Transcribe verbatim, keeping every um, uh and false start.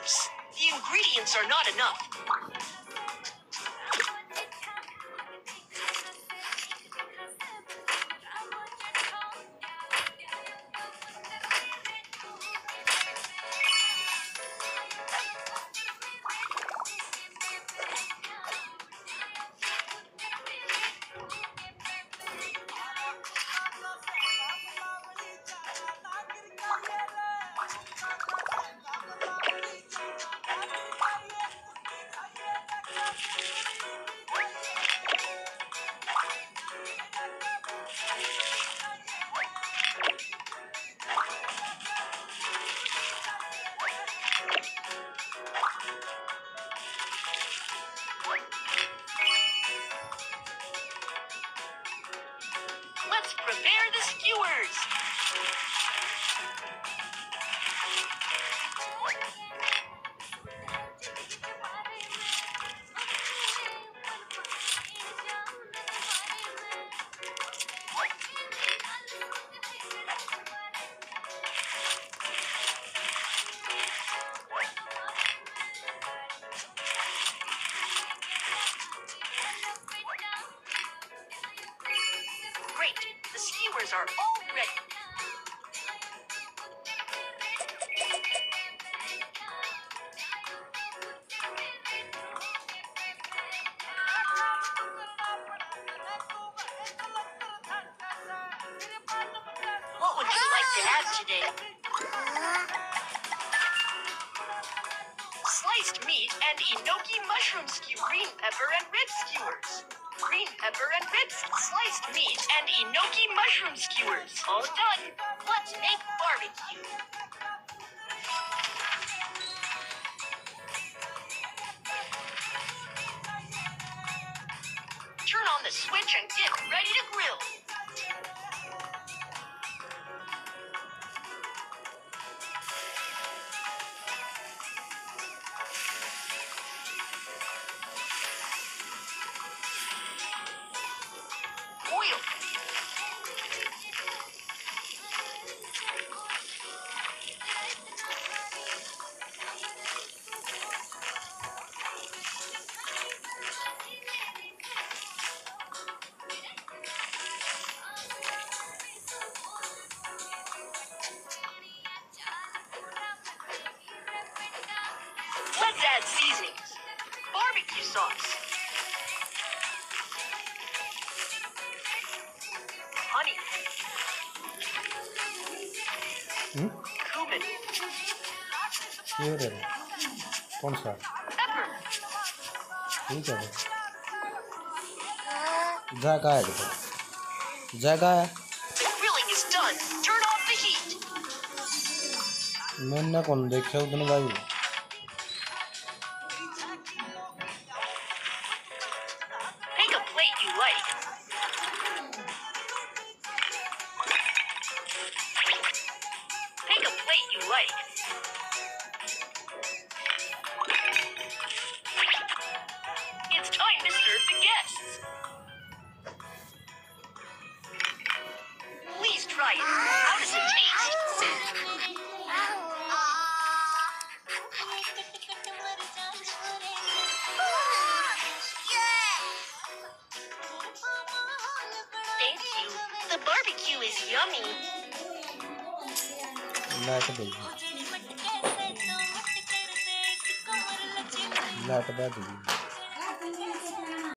Oops, the ingredients are not enough. Let's prepare the skewers. Great, the skewers are all ready. What would you like to have today? Sliced meat and enoki mushroom skew, green pepper and rib skewers. Green pepper and ribs, sliced meat and enoki mushroom skewers. All done. Let's make barbecue. Turn on the switch and get ready to grill. Oil. Let's add seasonings. Barbecue sauce. Honey. Hmm? Cumin. ये दे कौन सा Pepper. ठीक है जायका है देखो जायका है The grilling is done. Turn off the heat. मैंने कौन देखा उतने भाई Pick a plate you like. Pick a plate you like. It's time to serve the guests. Please try it. How does it taste? Thank you. The barbecue is yummy. Light दे light दे